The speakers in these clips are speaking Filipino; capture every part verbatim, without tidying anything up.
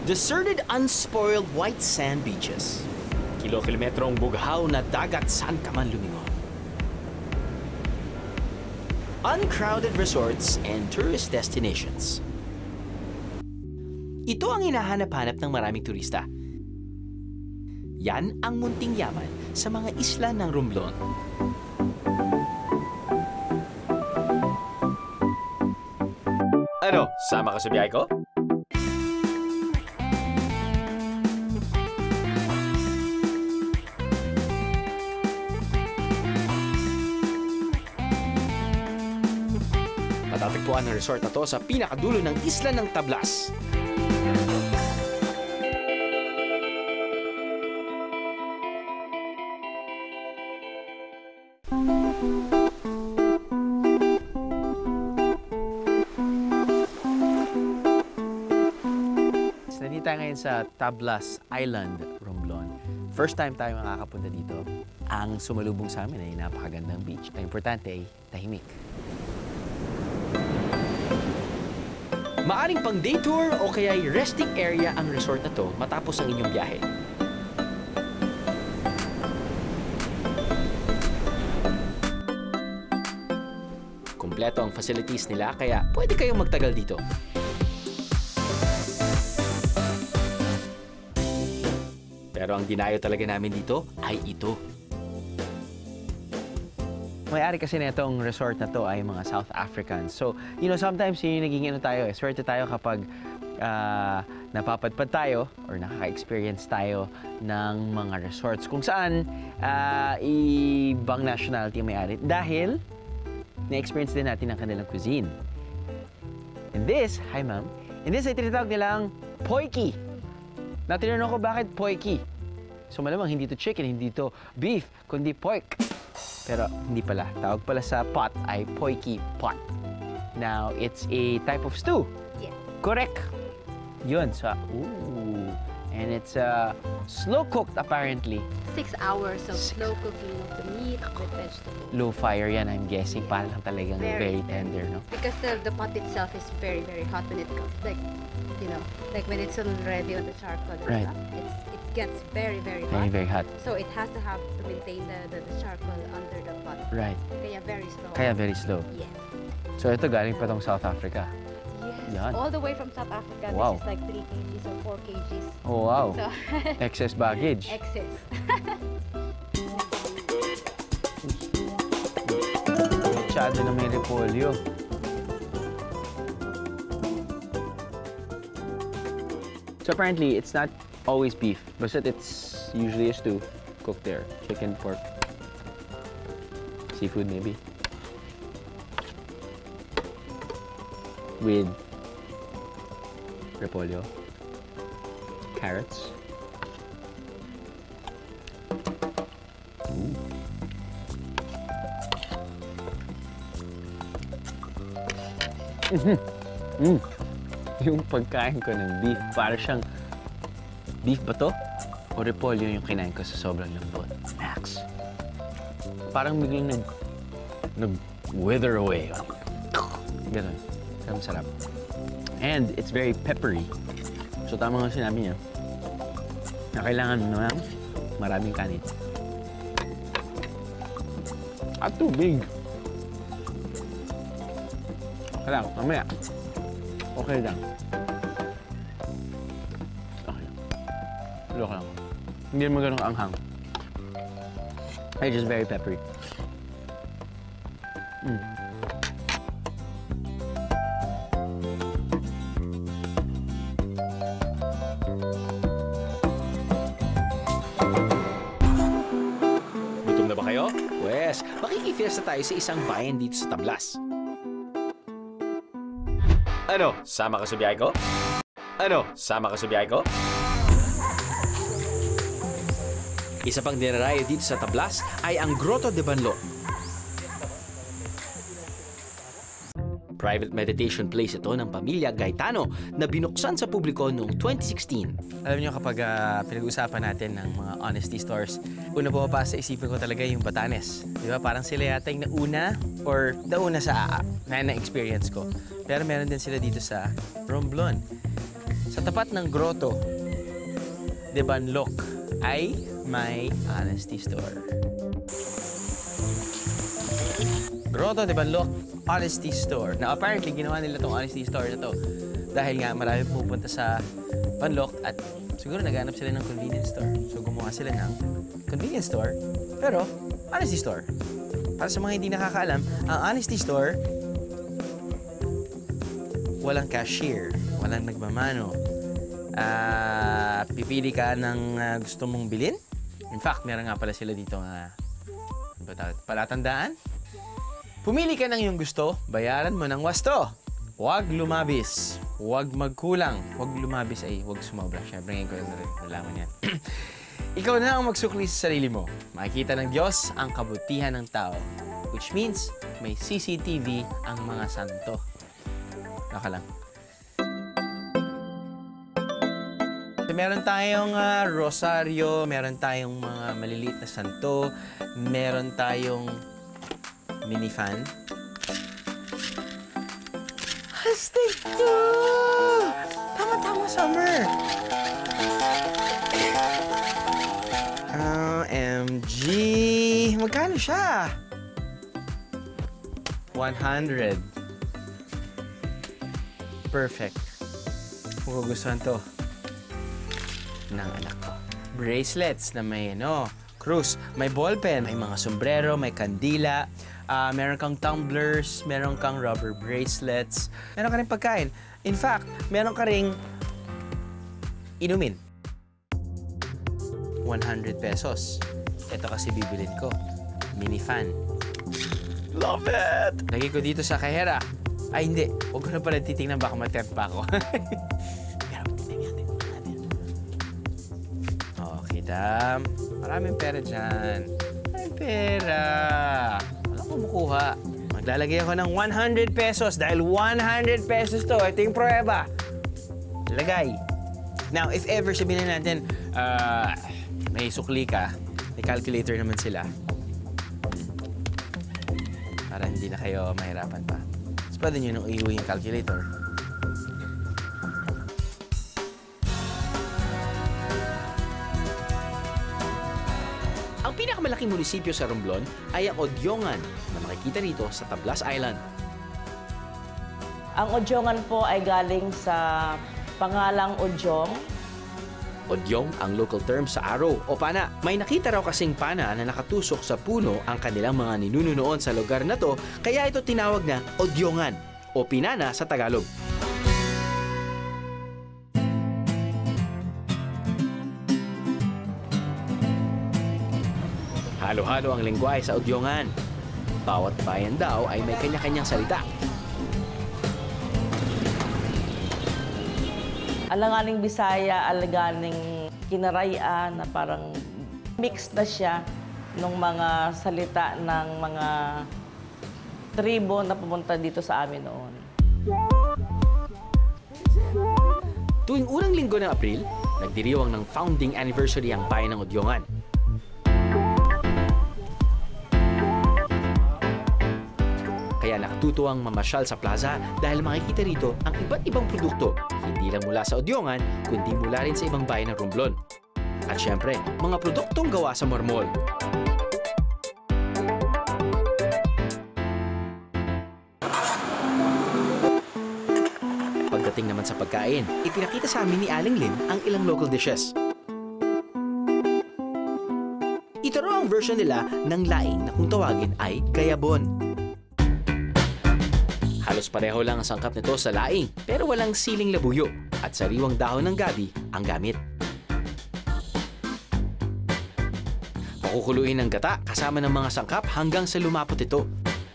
Deserted, unspoiled white sand beaches. Kilo-kilometrong bughaw na dagat saan ka man lumingon. Uncrowded resorts and tourist destinations. Ito ang hinahanap-hanap ng maraming turista. Yan ang munting yaman sa mga isla ng Romblon. Ano, sama ka sa biyahe ko? Matatagpuan ang resort na to sa pinakadulo ng isla ng Tablas. Nandito tayo ngayon sa Tablas Island, Romblon. First time tayo makakapunta dito. Ang sumalubong sa amin ay napakagandang beach. Ang importante ay tahimik. Maaring pang day tour o kaya resting area ang resort na to matapos ang inyong biyahe. Kompleto ang facilities nila kaya pwede kayong magtagal dito. Pero ang dinayo talaga namin dito ay ito. May-ari kasi na itong resort na to ay mga South Africans. So, you know, sometimes yung naging ano tayo, eh, swerte tayo kapag uh, napapadpad tayo or nakaka-experience tayo ng mga resorts kung saan uh, ibang nationality ang may-ari. Dahil, na-experience din natin ang kanilang cuisine. And this, hi ma'am, and this ay tinatawag nilang Poiki. Natinanong ko bakit Poiki. So malamang hindi to chicken, hindi to beef, kundi pork. Pero hindi pala. Tawag pala sa pot ay Poiki pot. Now, it's a type of stew. Yes. Correct. Yun. So, ooh. And it's uh, slow-cooked apparently. Six hours of slow cooking of the meat with vegetables. Low fire yan, I'm guessing. Para lang talagang very, Very, tender, no? Because the, the pot itself is very, very hot when it comes. Like, you know, like when it's already on the charcoal and Right. stuff. It's, it gets very, very hot. Very, very hot. So it has to have to maintain the, the, the charcoal under the pot. Right. Kaya very slow. Kaya very slow. Yes. So ito galing pa tong South Africa. Yes. Yan. All the way from South Africa. Wow. This is like three kilograms or four kilograms. Oh, wow. So, Excess baggage. excess. Masyado na may repolyo. So apparently, it's not always beef. But it's usually a stew cooked there. Chicken, pork, seafood maybe. With repolyo, carrots. Ooh. Mm-hmm. Mm. Yung pagkain ko ng beef, para siyang beef ba to? O repolyo yung kinain ko sa sobrang lambot. Max. Parang biglang nag... nag-wither away. Ganun. Ang sarap. And it's very peppery. So tama nga sinabi niya na kailangan naman maraming kanin. At tubig. Okay lang, mamaya. Okay lang. Okay lang. Look lang. Hindi naman ganun anghang. It's just very peppery. Mm. Gutom na ba kayo? Pwes, makikifiesta tayo sa isang bayan dito sa Tablas. Ano? Sama ka sa biyahe ko? Ano? Sama ka sa biyahe ko? Isa pang dinarayo dito sa Tablas ay ang Grotto de Banlo. Private meditation place ito ng pamilya Gaetano na binuksan sa publiko noong twenty sixteen. Alam niyo kapag uh, pinag-usapan natin ng mga honesty stores, una pumapasok sa isipin ko talaga yung Batanes. Di ba? Parang sila yata yung nauna or nauna sa na na-experience ko. Pero meron din sila dito sa Romblon. Sa tapat ng Grotto de Banloc ay may Honesty Store. Grotto de Banloc Honesty Store. Now, apparently, ginawa nila itong Honesty Store na to dahil nga marami pupunta sa Banloc at siguro naghanap sila ng convenience store. So, gumawa sila ng convenience store, pero Honesty Store. Para sa mga hindi nakakaalam, ang Honesty Store, walang cashier, walang nagmamano. Uh, pipili ka ng uh, gusto mong bilhin. In fact, meron nga pala sila dito nga, ano ba tawag? Palatandaan. Pumili ka ng iyong gusto, bayaran mo ng wasto. Huwag lumabis, huwag magkulang. Huwag lumabis ay huwag sumobra. Siyempre, ngayon ko lang nalaman yan. Ikaw na ang magsukli sa sarili mo. Makikita ng Diyos ang kabutihan ng tao. Which means, may C C T V ang mga santo. Naka lang. So, meron tayong uh, rosaryo, meron tayong mga maliliit na santo, meron tayong mini fan. Hastig to! Tama-tama, summer! O M G! Magkano siya? one hundred. Perfect. Kung gugustuhan to ng anak ko. Bracelets na may, ano, cruise. May ballpen, may mga sombrero, may kandila. Uh, meron kang tumblers, meron kang rubber bracelets. Meron ka rin pagkain. In fact, meron ka ring inumin. one hundred pesos. Ito kasi bibilin ko. Mini fan. Love it! Lagay ko dito sa kahera. Ay, hindi. Huwag ko na pala titingnan. Baka matemp pa ako. Pero, tingnan natin. natin. Okay, dam. Maraming pera dyan. Maraming pera. Walang kumukuha. Maglalagay ako ng one hundred pesos dahil one hundred pesos to. Ito yung prueba. Lagay. Now, if ever sabihin na natin, uh, may sukli ka, may calculator naman sila. Para hindi na kayo mahirapan pa. So, pwede nyo nung iuwi yung calculator. Ang pinakamalaking munisipyo sa Romblon ay ang Odyongan na makikita rito sa Tablas Island. Ang Odyongan po ay galing sa pangalang Odyong. Odyong ang local term sa araw o pana. May nakita raw kasing pana na nakatusok sa puno ang kanilang mga ninuno noon sa lugar na to, kaya ito tinawag na Odyongan o pinana sa Tagalog. Halo-halo ang lengguwahe sa Odyongan. Bawat bayan daw ay may kanya-kanyang salita. Alanganing Bisaya, alanganing Kinaraya na parang mix na siya ng mga salita ng mga tribo na pumunta dito sa amin noon. Tuwing unang linggo ng Abril, nagdiriwang ng founding anniversary ang bayan ng Odyongan. Kaya nakatutuwang mamasyal sa plaza dahil makikita rito ang iba't ibang produkto, hindi lang mula sa Odyongan, kundi mula rin sa ibang bayan ng Romblon. At syempre, mga produktong gawa sa marmol. Pagdating naman sa pagkain, ipinakita sa amin ni Aling Lim ang ilang local dishes. Ito raw ang version nila ng laing na kung tawagin ay gayabon. Halos pareho lang ang sangkap nito sa laing, pero walang siling labuyo at sariwang dahon ng gabi ang gamit. Pakukuluin ng gata kasama ng mga sangkap hanggang sa lumapot ito.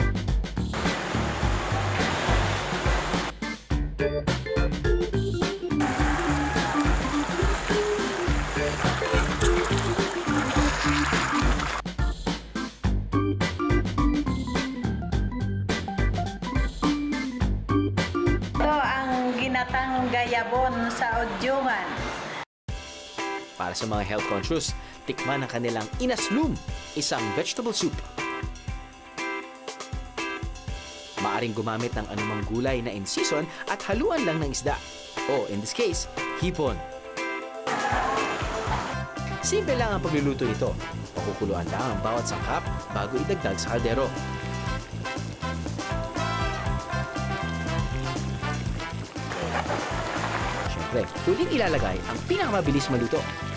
Ginatang gayabon sa Odyongan. Para sa mga health conscious, tikman ang kanilang inaslum, isang vegetable soup. Maaring gumamit ng anumang gulay na in season at haluan lang ng isda. O in this case, hipon. Simple lang ang pagluluto nito. Pakukuluan lang ang bawat sangkap bago idagdag sa kaldero. Siyempre, huling ilalagay ang pinakamabilis maluto.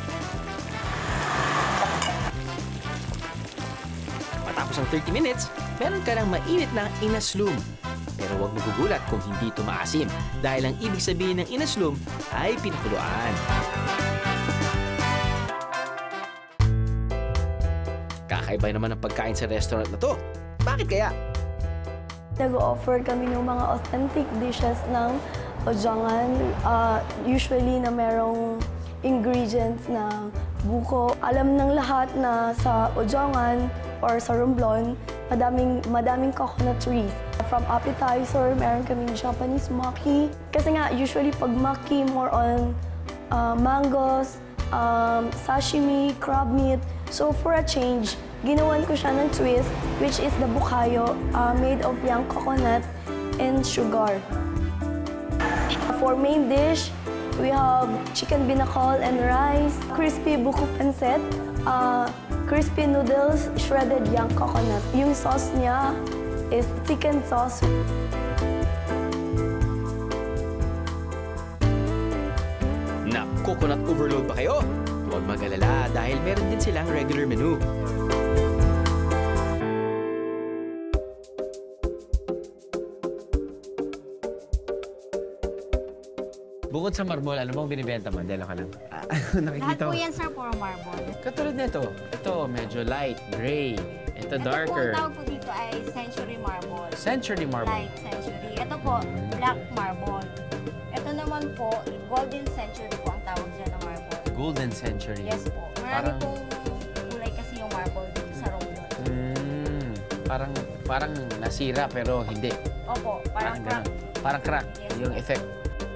Matapos ang thirty minutes, meron ka ng mainit na inaslum. Pero huwag magugulat kung hindi ito maasim dahil ang ibig sabihin ng inaslum ay pinakuluan. Kakaiba naman ang pagkain sa restaurant na to. Bakit kaya? Nag-offer kami ng mga authentic dishes ng Ojongan. Uh, usually na merong ingredients na buko. Alam ng lahat na sa Ojongan or sa Romblon, madaming, madaming coconut trees. From appetizer, meron kaming Japanese maki. Kasi nga, usually pag maki, more on uh, mangoes, um, sashimi, crab meat. So for a change, ginawan ko siya ng twist, which is the bukayo, uh, made of young coconut and sugar. For main dish, we have chicken binakol and rice, crispy buko pancit, uh, crispy noodles, shredded young coconut. Yung sauce niya is chicken sauce. Na coconut overload ba kayo? Huwag mag-alala dahil meron din silang regular menu. Bukod sa marble, ano bang binibenta mo? Delo ka lang. Ah, Lahat nakikita po ko. yan, sir, puro marble. Katulad nito. Ito, medyo light, gray. Ito, Ito po, darker. ang tawag po dito ay century marble. Century marble. Light century. Ito po, black marble. Ito naman po, golden century po ang tawag dyan ng marble. Golden century. Yes po. Marami Parang- pong kulay kasi yung marble dito sa Romblon. Mm, parang, parang nasira pero hindi. Opo, parang crack. ganun. Parang crack. Yes, yung po. effect.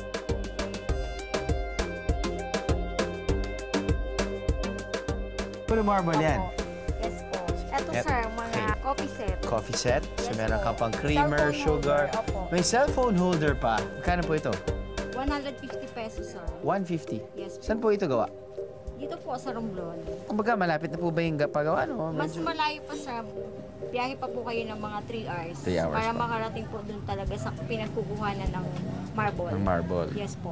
Puro marble yan. Opo. Yes po. Ito, Yep. sir, mga Okay. coffee set. Coffee set. So Yes meron po. ka pang creamer, Cellphone sugar. holder, opo. May cellphone holder pa. Magkano po ito? one hundred fifty pesos, sir. one fifty. Yes po. Saan po ito gawa? Dito po sa Romblon. Kumbaga, malapit na po ba yung ga- paggawa? No? Mas Medyo- malayo pa, sir. Biyahe pa po kayo ng mga three hours. Three hours Para pa. makarating po dun talaga sa pinagkukuhanan ng marble. Ng marble. Yes po.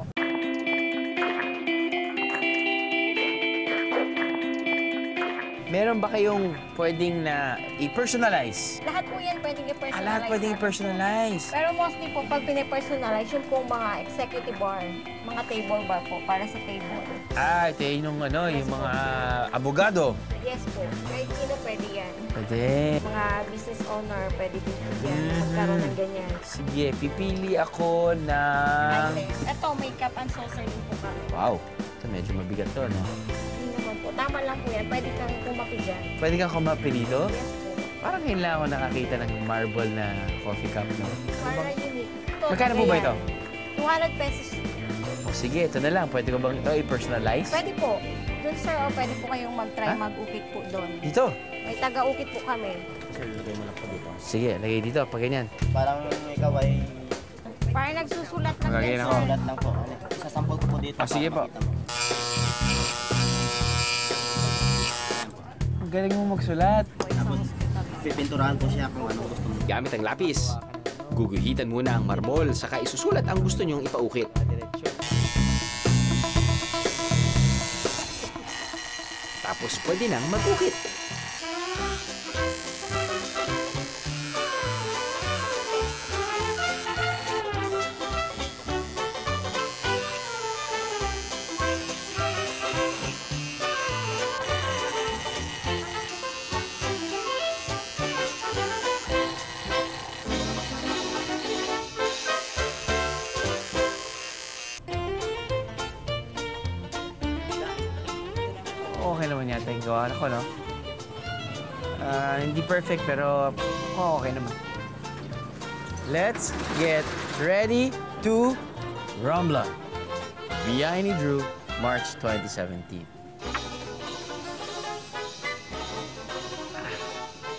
Meron ba kayong pwedeng na i-personalize? Lahat po yan pwedeng i-personalize. Ah, lahat pwedeng sir. i-personalize. Pero mostly po, pag pinipersonalize, yung po mga executive bar, mga table bar po, para sa table. Ah, ito yung ano, yung mga abogado. Yes po. Kahit sino pwede yan. Pwede. Mga business owner, pwede din po yan. Mhm. Magkaroon ng ganyan. Sige, pipili ako ng... Ito, may cup and saucer din po kami. Wow, ito medyo mabigat to, no? Hindi naman po. Tama lang po yan. Pwede kang kumaki dyan. Pwede kang kumapi dito? Yes po. Parang ngayon lang ako nakakita ng marble na coffee cup, no? Para unique. Ito, Magkano po ba ito? two hundred pesos. O sige, ito na lang. Pwede ko bang ito i-personalize? Pwede po. Doon, sir, o pwede po kayong mag-try Ha? mag-ukit po doon. Dito? May taga-ukit po kami. Sige, lagay dito. Pag ganyan. Parang ikaw ay Para nagsusulat lang Magagay yan, ako. sir. ulat lang po. Sasampol ko po dito. Ah, sige para po. makita mo. Ang galing mo magsulat. Tapos, pipinturahan po siya kung anong gusto mo. Gamit ang lapis. Guguhitan muna ang marble, saka isusulat ang gusto nyong ipaukit. Tapos pwede nang mag-ukit. Okay naman yata yung gawa ko, no? Ah, hindi perfect, pero oh, okay naman. Let's get ready to Rumbla. Biyahe ni Drew, March twenty seventeen.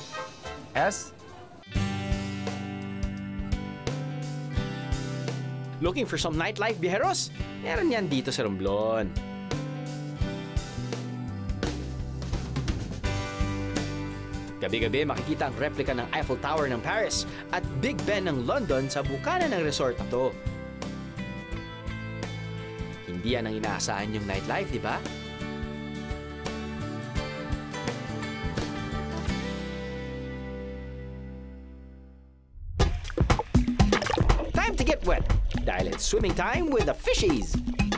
S? Looking for some nightlife, biheros? Meron yan dito sa Romblon. Gabi-gabi makikita ang replika ng Eiffel Tower ng Paris at Big Ben ng London sa bukana ng resort na to. Hindi yan ang inaasahan yung nightlife, di ba? Time to get wet dahil it's swimming time with the fishies.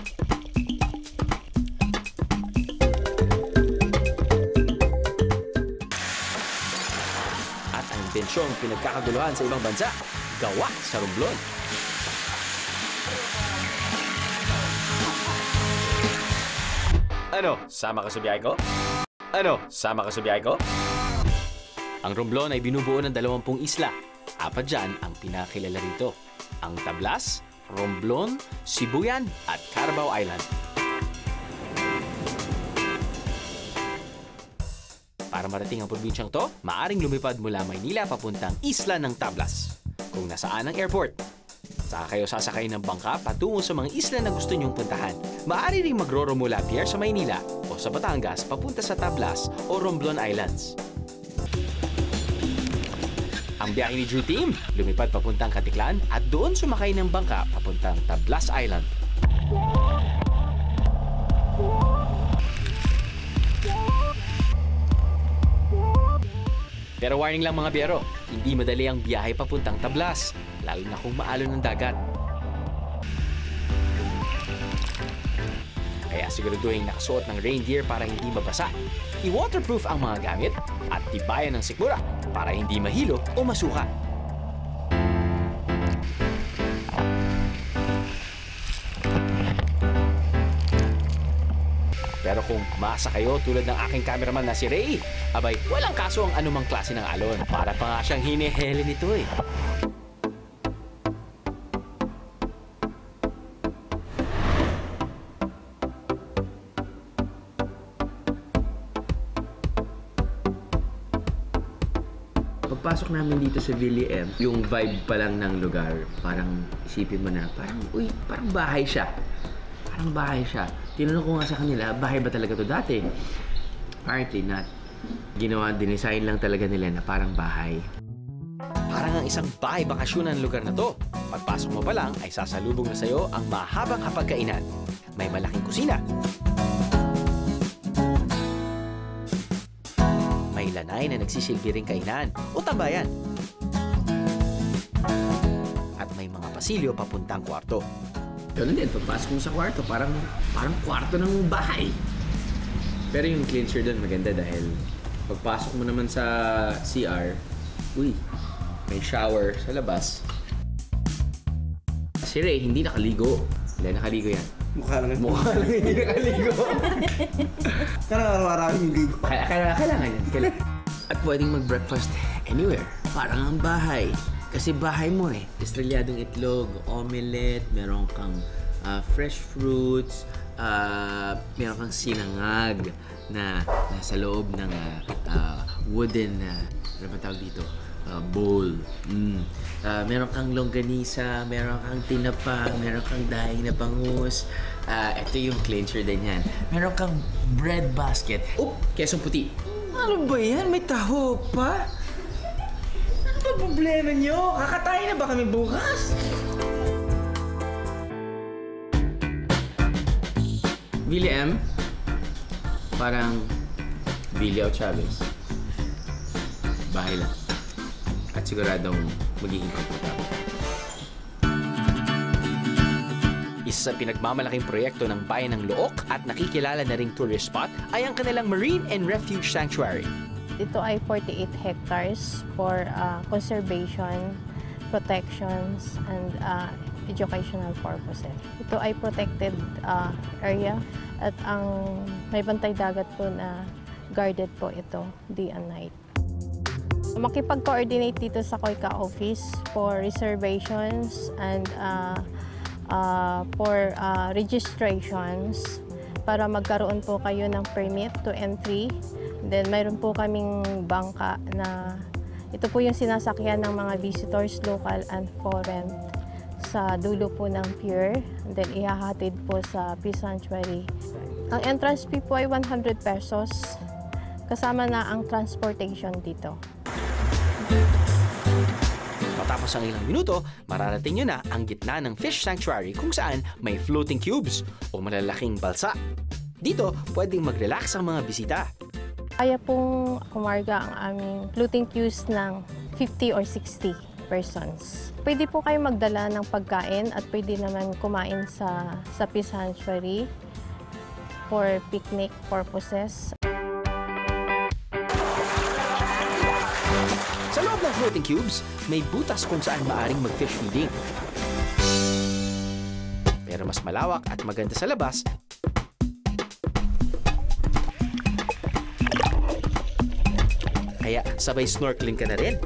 Tensyong pinagkakaguluhan sa ibang bansa, gawa sa Romblon. Ano, sama ka sa biyahe ko? Ano, sama ka sa biyahe ko? Ang Romblon ay binubuo ng dalawampung isla. Apat dyan ang pinakilala rito. Ang Tablas, Romblon, Sibuyan at Carabao Island. Para marating ang probinsyang to, maaring lumipad mula Maynila papuntang Isla ng Tablas, kung nasaan ang airport. Saka kayo sasakay ng bangka patungo sa mga isla na gusto nyong puntahan. Maaari ring magroro mula Pier sa Maynila o sa Batangas papunta sa Tablas o Romblon Islands. Ang biyahe ni Drew Team, lumipad papuntang Katiklan at doon sumakay ng bangka papuntang Tablas Island. Pero warning lang mga biyero, hindi madali ang biyahe papuntang Tablas, lalo na kung maalon ng dagat. Kaya siguraduhin nakasuot ng rain gear para hindi mabasa. I-waterproof ang mga gamit at tibayan ng sikmura para hindi mahilo o masuka. Pero kung masa kayo tulad ng aking cameraman na si Ray, abay, walang kaso ang anumang klase ng alon. Para pa nga siyang hinihele nito eh. Pagpasok namin dito sa Ville M, yung vibe pa lang ng lugar, parang isipin mo na, parang, uy, parang bahay siya. Parang bahay siya. Tinanong ko nga sa kanila, bahay ba talaga to dati? Apparently not. Ginawa, dinesign lang talaga nila na parang bahay. Parang ang isang bahay bakasyon ng lugar na to. Pagpasok mo pa lang ay sasalubong na sa'yo ang mahabang hapagkainan. May malaking kusina. May lanay na nagsisilbi ring kainan o tambayan. At may mga pasilyo papuntang kwarto. Ganun din, pagpasok mo sa kwarto, parang, parang kwarto ng bahay. Pero yung cleanser doon maganda dahil pagpasok mo naman sa C R, uy, may shower sa labas. Si Ray, hindi nakaligo. Hindi, nakaligo yan. Mukha lang yan. Mukha lang hindi nakaligo. Kailangan araw-araw yung ligo. Kaya, kaya, kailangan yan. Kailangan. At pwedeng mag-breakfast anywhere. Parang ang bahay. Kasi bahay mo eh. Estrelyadong itlog, omelette, meron kang uh, fresh fruits, uh, meron kang sinangag na nasa loob ng uh, uh, wooden, uh, ano ba tawag dito? Uh, bowl. Mm. Uh, meron kang longganisa, meron kang tinapa, meron kang daing na bangus. Uh, ito yung clincher din yan. Meron kang bread basket. Oh, kesong puti. Ano ba yan? May taho pa? Ano ba problema nyo? Kakatayin na ba kami bukas? Ville M, parang Ville o Chavez. Bahay lang. At siguradong magiging komportable. Isa sa pinagmamalaking proyekto ng Bayan ng Look at nakikilala na ring tourist spot ay ang kanilang Marine and Refuge Sanctuary. Ito ay forty-eight hectares for uh, conservation, protections, and uh, educational purposes. Ito ay protected uh, area at ang may bantay dagat po na guarded po ito day and night. Makipag-coordinate dito sa COICA office for reservations and uh, uh, for uh, registrations para magkaroon po kayo ng permit to entry. Then mayroon po kaming bangka na ito po yung sinasakyan ng mga visitors, local and foreign. sa dulo po ng pier, and then ihahatid po sa Peace Sanctuary. Ang entrance fee po ay one hundred pesos, kasama na ang transportation dito. Matapos ang ilang minuto, mararating nyo na ang gitna ng fish sanctuary kung saan may floating cubes o malalaking balsa. Dito, pwedeng mag-relax ang mga bisita. Kaya pong kumarga ang aming floating queues ng fifty or sixty persons. Pwede po kayo magdala ng pagkain at pwede naman kumain sa, sa Peace Sanctuary for picnic purposes. Sa loob ng floating cubes, may butas kung saan maaring mag-fish feeding. Pero mas malawak at maganda sa labas, kaya sabay snorkeling ka na rin.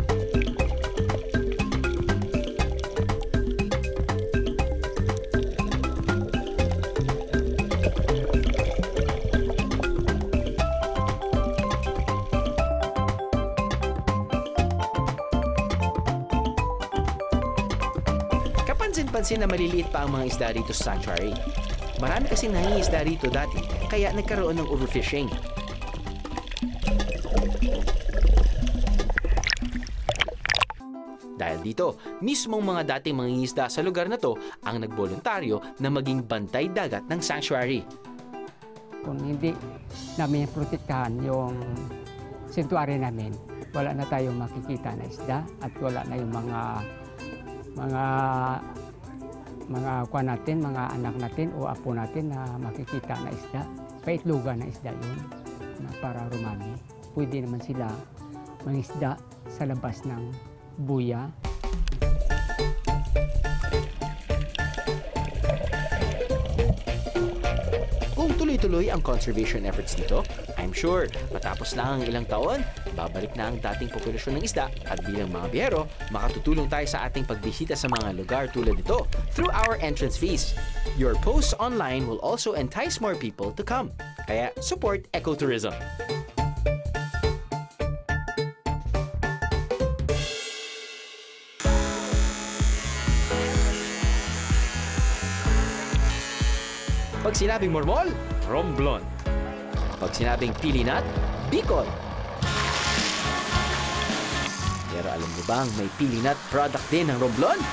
Kapansin-pansin na maliliit pa ang mga isda rito sa sanctuary. Marami kasing nangingisda rito dati, kaya nagkaroon ng overfishing. Dahil dito, mismong mga dating mangingisda sa lugar na to ang nagboluntaryo na maging bantay dagat ng sanctuary. Kung hindi namin protektahan yung sanctuary namin, wala na tayong makikita na isda at wala na yung mga mga mga kuwan natin, mga anak natin o apo natin na makikita na isda. Paitlugan na isda yun na para rumami. Pwede naman sila mangisda sa labas ng buya. Kung tuloy-tuloy ang conservation efforts dito, I'm sure matapos lang ang ilang taon, babalik na ang dating populasyon ng isda at bilang mga biyero, makatutulong tayo sa ating pagbisita sa mga lugar tulad nito through our entrance fees. Your posts online will also entice more people to come. Kaya support ecotourism. Pag sinabing mormol, romblon. Pag sinabing pilinat, Bicol. Pero alam mo bang may pilinat product din ng romblon?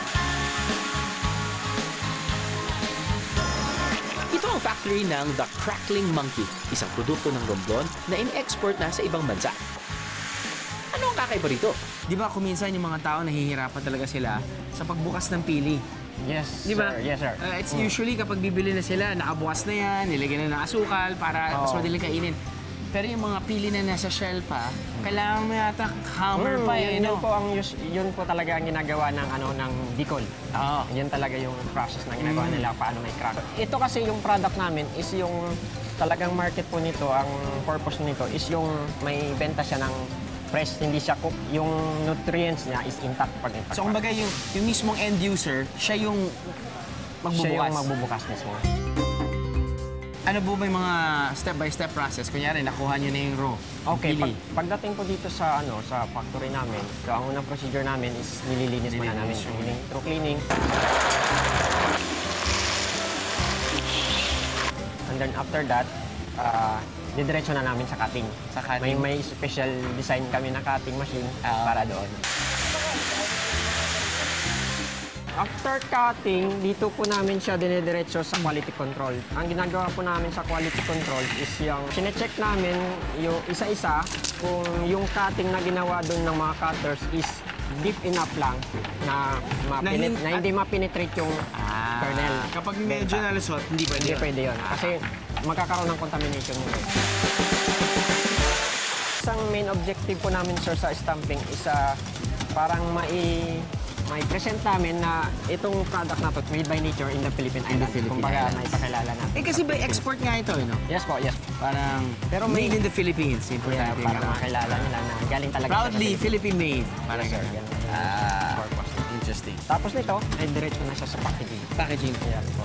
Ito ang factory ng The Crackling Monkey, isang produkto ng romblon na in-export na sa ibang bansa. Ano ang kakaiba rito? Di ba kuminsan yung mga tao nahihirapan talaga sila sa pagbukas ng pili? Yes, Di ba? sir. Yes, sir. Uh, it's usually kapag bibili na sila, nakabukas na yan, nilagyan na ng asukal para mas Oo. madaling kainin. Pero yung mga pili na nasa shell pa, kailangan mo yata hammer pa yun, yun, yun no? po ang yus- yun po talaga ang ginagawa ng ano ng Bicol. Oo. Yan talaga yung process na ginagawa Mm. nila paano may crack. Ito kasi yung product namin is yung talagang market po nito, ang purpose nito is yung may benta siya ng fresh, hindi siya cook. Yung nutrients niya is intact pag impact. So kumbaga yung, yung mismong end user, siya yung magbubukas. Siya yung magbubukas mismo. Ano po ba yung mga step-by-step process? Kunyari, nakuha nyo na yung raw. Okay, pili. pag, pagdating po dito sa ano sa factory namin, so ang unang procedure namin is nililinis muna namin. Nililinis. Cleaning, through cleaning. And then after that, uh, didiretso na namin sa cutting. Sa cutting? May, may special design kami na cutting machine para doon. After cutting, dito po namin siya dinidiretso sa quality control. Ang ginagawa po namin sa quality control is yung sinecheck namin yung isa-isa kung yung cutting na ginawa doon ng mga cutters is deep enough lang na, Na hin- na hindi mapenetrate yung Ah, kernel. kapag medyo nalusot, hindi pwede Hindi yun. pwede yun. Kasi magkakaroon ng contamination yun. Isang main objective po namin, sir, sa stamping is uh, parang mai may present namin na itong product na to made by nature in the Philippine In the Islands. Philippine Kumbaga, Islands. naipakilala natin. Eh kasi by export nga ito, eh, no? Yes po, yes. Parang Pero may- made in the Philippines. Yeah, Importante para yung- makilala nila na galing talaga. siya sa Proudly Philippines. Philippine made. Parang Yes, sir. ganun. Ganun. Ah, Purpose. interesting. Tapos nito, ay diretso na siya sa packaging. Packaging. Yes po.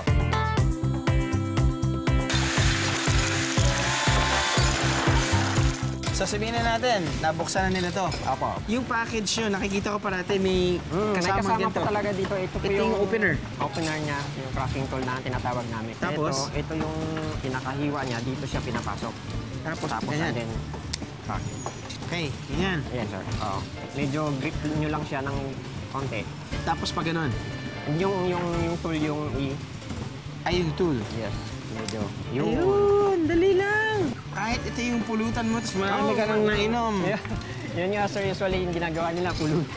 So sabihin na natin, nabuksan na nila to. Apo. Yung package nyo, nakikita ko parati may Mm, may kasama kasama din po to. talaga dito. Ito po Ito yung opener. Opener niya, yung cracking tool na tinatawag namin. Tapos? Ito, ito yung pinakahiwa niya. Dito siya pinapasok. Tapos, Tapos ganyan. and then, cracking. Okay, ganyan. Ayan, sir. Oo. Medyo grip nyo lang siya ng konti. Tapos pa ganun. Yung, yung, yung tool, yung i... Ay, yung tool. Yes. Medyo. Yung... Ayun, dali lang. Kahit ito yung pulutan mo, tapos marami ka nang nainom. Yeah. Yun nga, sir, usually yung ginagawa nila, pulutan.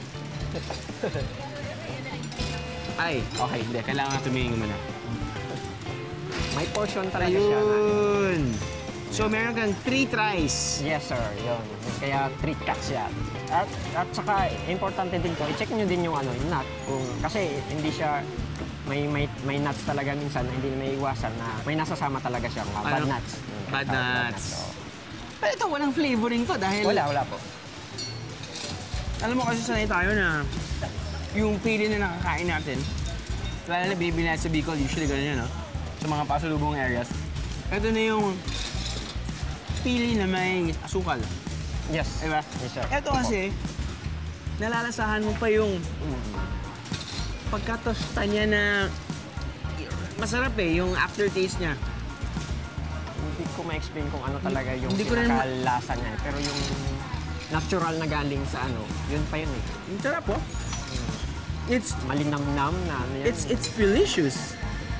Ay, okay, hindi. Kailangan tumingin mo na. May portion talaga siya. Na, Ayun. So, meron kang three tries. yes, sir. Yun. Kaya three cuts siya. At, at saka, importante din to, i-check nyo din yung, ano, yung nut. Kung, kasi hindi siya, may, may, may nuts talaga minsan na hindi may iwasan na may nasasama talaga siya. Uh, bad Ano? nuts. Mm, Bad tawag nuts. oo. Pero ito, walang flavoring to dahil... Wala, wala po. Alam mo kasi sanay tayo na yung pili na nakakain natin, lalo na bibili natin sa Bicol, usually gano'n yun, no? Sa mga pasalubong areas. Ito na yung pili na may asukal. Yes. Diba? Yes, sir. Ito kasi, nalalasahan mo pa yung pagkatosta niya na masarap eh, yung aftertaste niya. Hindi ko ma-explain kung ano talaga yung Hindi ko rin ma- pinakalasa niya. eh. Pero yung natural na galing sa ano, yun pa yun eh. Ang sarap po. It's, Malinamnam na ano yan. it's, it's delicious.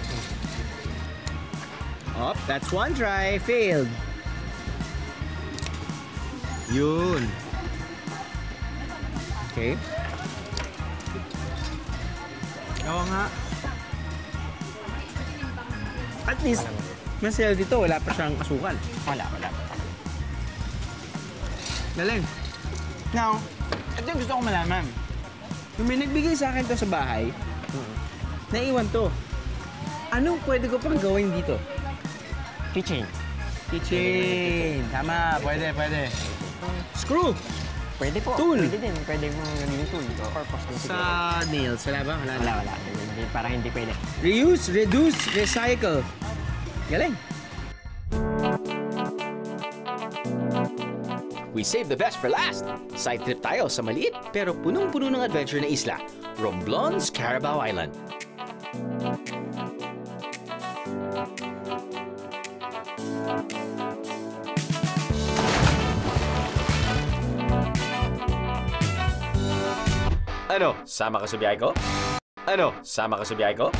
Oh, that's one try. Failed. Yun. Okay. Oo nga. At least, mas healthy to. Wala pa siyang asukal. Wala, wala. Galing. Now, ito yung gusto kong malaman. Yung may nagbigay sa akin to sa bahay, naiwan to. Anong pwede ko pang gawin dito? Kitchen. Kitchen. Tama, pwede, pwede. Screw. Pwede po. Tool. Pwede din. Pwede mong naging tool. So, purpose din Sa siguro. nails, wala ba? Wala, Wala, wala. Hindi, parang hindi pwede. Reuse, reduce, recycle. Galing. We save the best for last. Side trip tayo sa maliit pero punong-puno ng adventure na isla, Romblon's Carabao Island. Ano, sama ka sa biyahe ko? Ano, sama ka sa biyahe ko?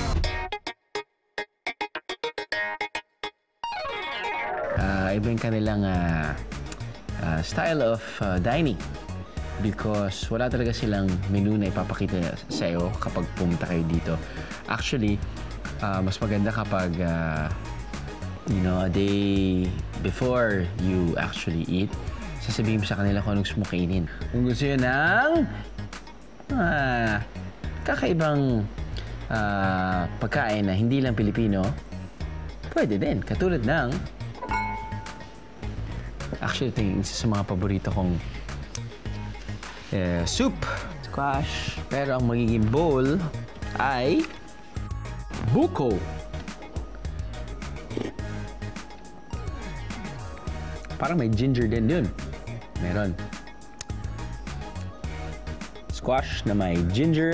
uh, iba yung kanilang uh, uh, style of uh, dining because wala talaga silang menu na ipapakita sa iyo kapag pumunta kayo dito. Actually, uh, mas maganda kapag uh, you know, a day before you actually eat, sasabihin mo sa kanila kung anong gusto mo kainin. Kung gusto yun ng uh, kakaibang uh, pagkain na hindi lang Pilipino, pwede din. Katulad ng actually, ito yung isa sa mga paborito kong eh, soup, squash. Pero ang magiging bowl ay buko. Parang may ginger din yun. Meron. Squash na may ginger.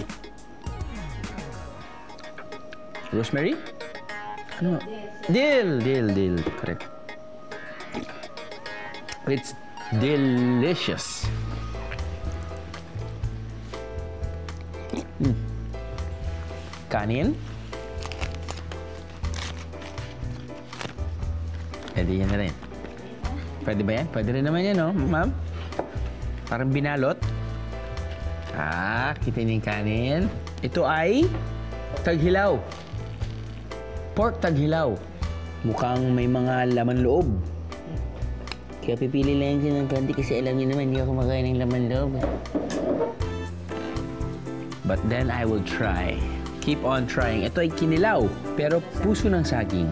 Rosemary? Ano? Dill! Dill, dill. Correct. It's delicious. Mm. Kanin. Pwede yan na rin. Pwede ba yan? Pwede rin naman yan, no, ma'am? Parang binalot. Ah, kita niyo yung kanin. Ito ay taghilaw. Pork taghilaw. Mukhang may mga laman loob. Kaya pipili lang siya ng kanti kasi alam niyo naman, hindi ako kumakain ng laman loob. But then I will try. Keep on trying. Ito ay kinilaw, pero puso ng saging.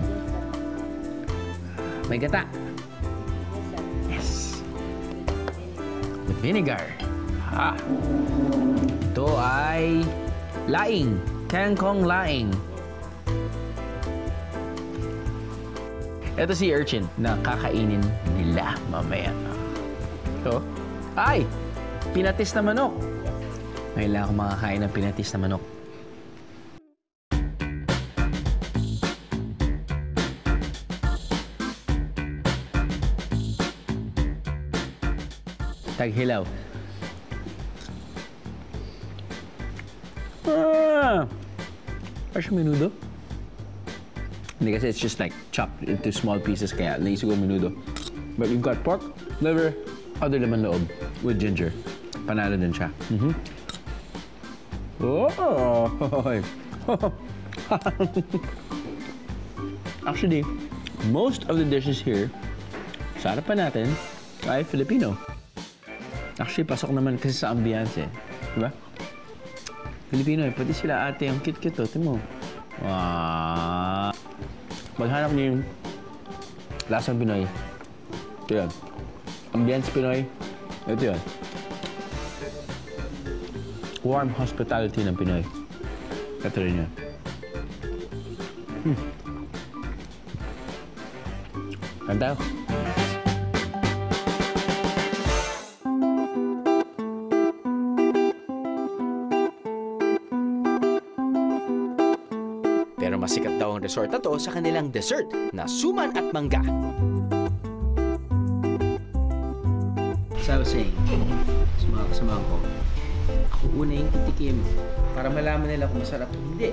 May gata. Yes. With vinegar. Ha. Ito ay laing. Kangkong laing. Ito si urchin na kakainin nila mamaya. Ito. Ay! Pinatis na manok. Ngayon ako makakain ng pinatis na manok. Taghilaw. Ah! Parang menudo. Hindi kasi it's just like chopped into small pieces kaya naisip ko menudo. But you've got pork, liver, other laman loob with ginger. Panalo din siya. Mm-hmm. Oh! Actually, most of the dishes here sa harapan natin ay Filipino. Actually, pasok naman kasi sa ambiance eh. Diba? Filipino eh. Pati sila ate, ang cute-cute oh. Tingnan mo. Wow! Maghanap niyo yung lasang Pinoy. Ito yan. Ambiance Pinoy. Ito yan. Warm hospitality ng Pinoy. Ito rin yan. Hmm. Ganda. Pero masikat daw ang resort na to sa kanilang dessert na suman at mangga. So I was saying, sa mga kasamahan ko, ako una yung titikim para malaman nila kung masarap o hindi.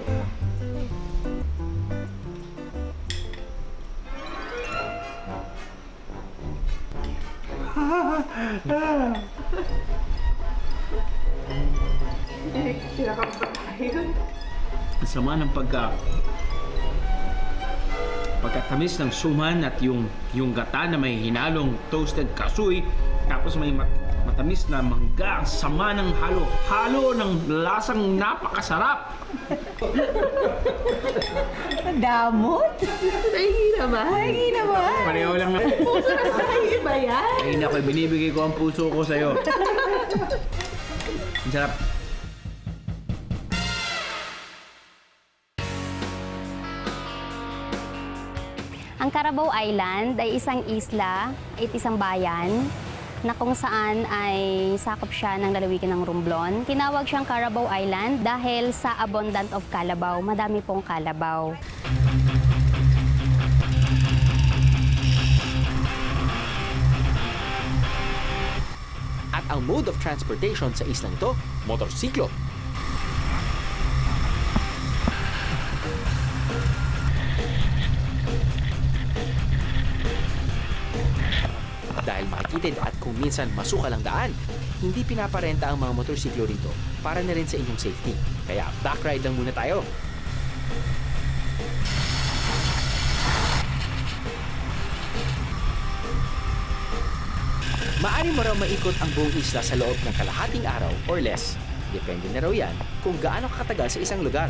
Ang sama ng pagka pagkatamis ng suman at yung yung gata na may hinalong toasted kasoy tapos may mat, matamis na mangga. Ang sama ng halo-halo ng lasang napakasarap. Damot? Nahingi naman. Nahingi naman. Pareho lang na. Puso na sa'yo ba yan? Ayun ako, binibigay ko ang puso ko sa'yo. Ang sarap. Ang Carabao Island ay isang isla at isang bayan na kung saan ay sakop siya ng lalawigan ng Romblon. Tinawag siyang Carabao Island dahil sa abundant of kalabaw. Madami pong kalabaw. At ang mode of transportation sa islang ito, motorsiklo. Dahil makikitid at kung minsan masukal ang daan, hindi pinaparenta ang mga motorsiklo rito para na rin sa inyong safety. Kaya back ride lang muna tayo. Maaari mo raw maikot ang buong isla sa loob ng kalahating araw or less. Depende na raw yan kung gaano kakatagal sa isang lugar.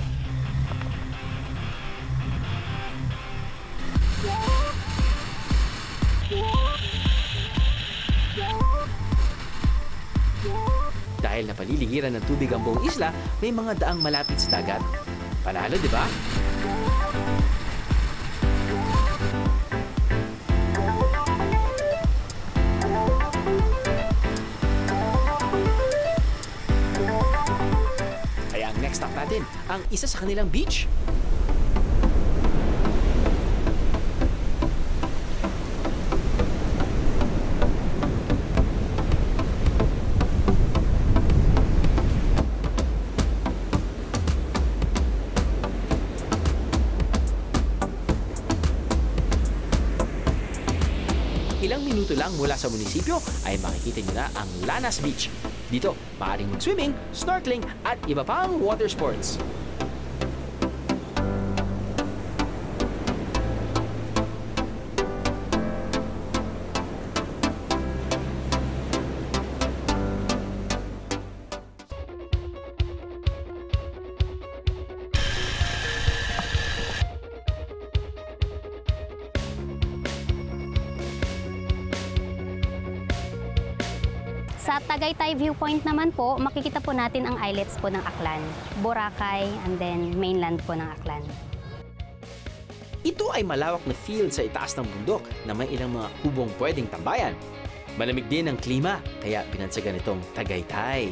Dahil napaliligiran ng tubig ang buong isla, may mga daang malapit sa dagat. Panalo, di ba? Kaya ang next stop natin, ang isa sa kanilang beach. Ilang minuto lang mula sa munisipyo ay makikita nyo na ang Lanas Beach. Dito, maaaring mag-swimming, snorkeling at iba pang water sports. Sa Tagaytay Viewpoint naman po, makikita po natin ang islets po ng Aklan. Boracay and then mainland po ng Aklan. Ito ay malawak na field sa itaas ng bundok na may ilang mga kubong pwedeng tambayan. Malamig din ang klima, kaya binansagan itong Tagaytay.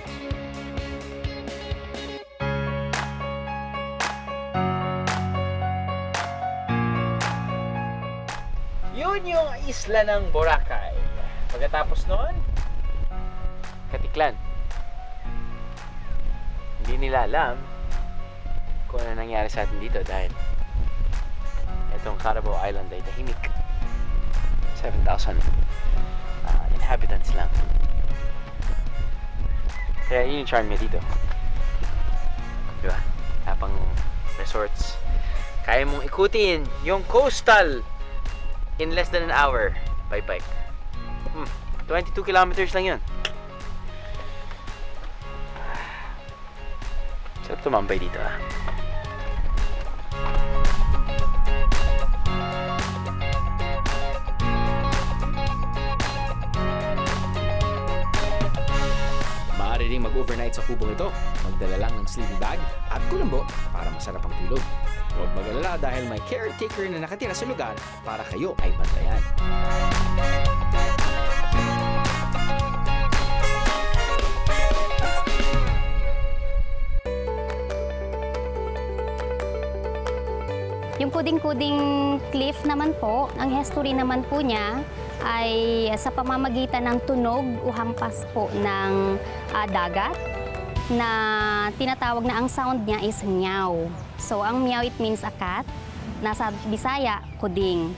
Yun yung isla ng Boracay. Pagkatapos noon, Katiklan. Hindi nila alam kung ano nangyari sa atin dito dahil itong Carabao Island ay tahimik. seven thousand uh, inhabitants lang. Kaya yun yung charm niya dito. Diba? Tapang resorts. Kaya mong ikutin yung coastal in less than an hour by bike. Hmm, twenty-two kilometers lang yun. Sarap tumambay dito ah. Maaari ring mag-overnight sa kubong ito. Magdala lang ng sleeping bag at kulambo para masarap ang tulog. Huwag mag-alala dahil may caretaker na nakatira sa lugar para kayo ay bantayan. Yung Kuding-Kuding Cliff naman po, ang history naman po niya ay sa pamamagitan ng tunog o hampas po ng uh, dagat na tinatawag na ang sound niya is meow. So ang meow it means a cat, nasa Bisaya, kuding.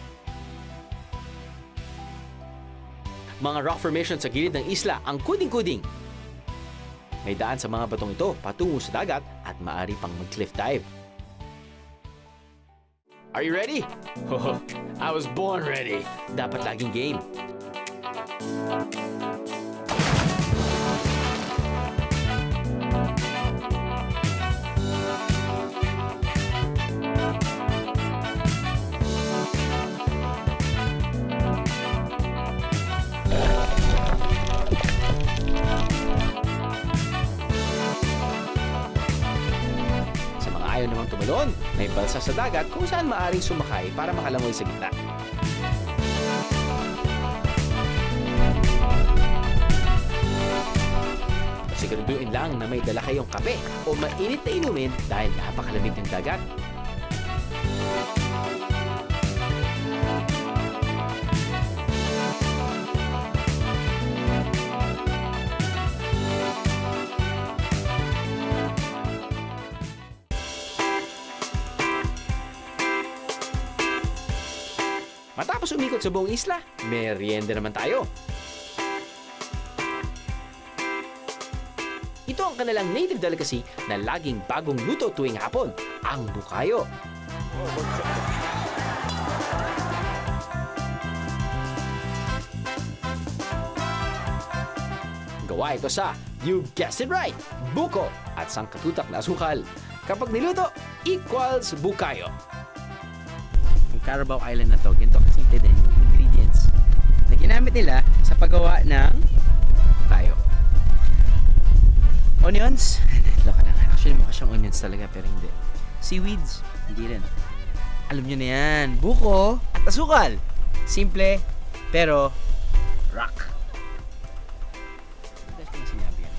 Mga rock formation sa gilid ng isla ang Kuding-Kuding. May daan sa mga batong ito patungo sa dagat at maaari pang mag-cliff dive. Are you ready? Oh, I was born ready. Dapat laging game. Ayaw namang tumalon, may balsa sa dagat kung saan maaaring sumakay para makalangoy sa gitna. Siguraduhin lang na may dala kayong kape o mainit na inumin dahil napakalamig ng dagat. Matapos umikot sa buong isla, merienda naman tayo. Ito ang kanilang native delicacy na laging bagong luto tuwing hapon, ang bukayo. Gawa ito sa, you guessed it right, buko at sangkatutak na asukal. Kapag niluto, equals bukayo. Carabao Island na to, ganito kasimple din yung ingredients na ginamit nila sa paggawa ng bukayo. Onions? Loko lang. Actually, mukha siyang onions talaga, pero hindi. Seaweeds? Hindi rin. Alam nyo na yan. Buko at asukal. Simple, pero rock. Hindi ko na sinabi yan.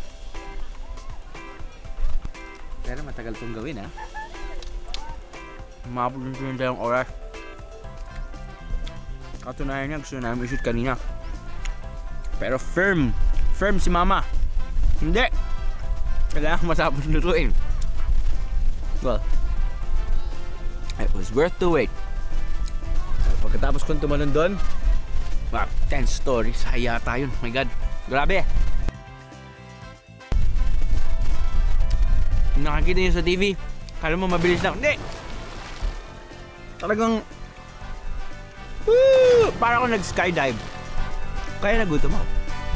Pero matagal itong gawin, ha? Mapulong ko yung dalawang oras. Katunayan niya, gusto namin i-shoot kanina. Pero firm. Firm si mama. Hindi. Kailangan matapos lutuin. Well, it was worth the wait. So, pagkatapos kong tumalon doon, wow, ten stories. Haya tayo. Oh my God. Grabe. Nakakita niyo sa T V, kala mo mabilis lang. Hindi. Talagang woo! Para ako nag-skydive. Kaya nagutom ako.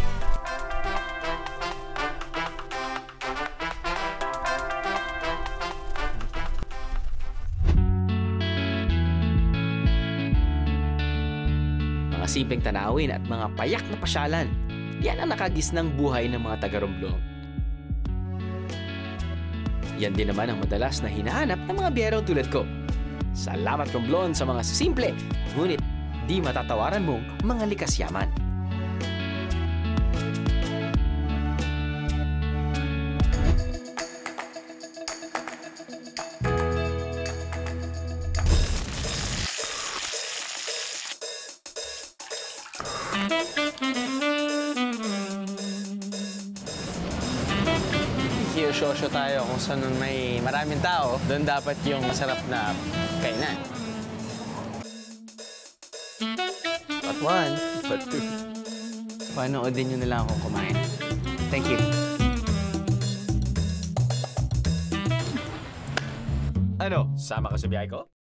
Mga simpleng tanawin at mga payak na pasyalan. Yan ang nakagisnang buhay ng mga taga-Romblon. Yan din naman ang madalas na hinahanap ng mga biyerong tulad ko. Salamat Romblon sa mga simple, ngunit di matatawaran mong mga likas yaman. Kiyosyo tayo kung saan may maraming tao, doon dapat yung masarap na kainan. Part one, part two. Panoodin nyo na lang akong kumain. Thank you. Ano, sama ka sa biyahe ko?